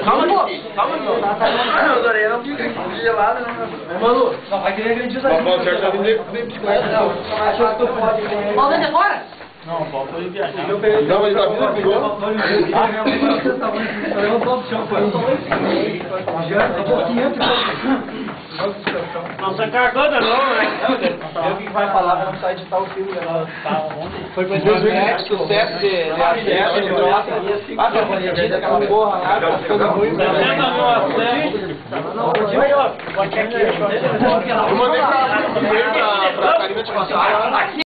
Calma, pô. Calma, pô. As orelhas não ficam geladas, né? Mano, não vai querer acreditar. O certo é vender bicicleta. Achou que tu pode. Pode vender fora? Não, o Paulo foi viajar. Não, mas ele tá vindo, pegou? Não, você cargou de novo, né? Eu que vai falar pra não sair de tal filme. Foi pra sucesso de acesso, de troca. Passa a banhadinha daquela porra lá, tá ficando ruim. 60 mil acessos. Aí, ó, bote aqui. Eu mandei pra Karina te passar.